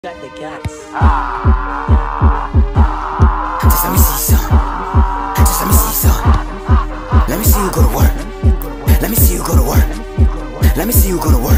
Got the guts. Just let me see some. Just let me see some. Let me see you go to work. Let me see you go to work. Let me see you go to work.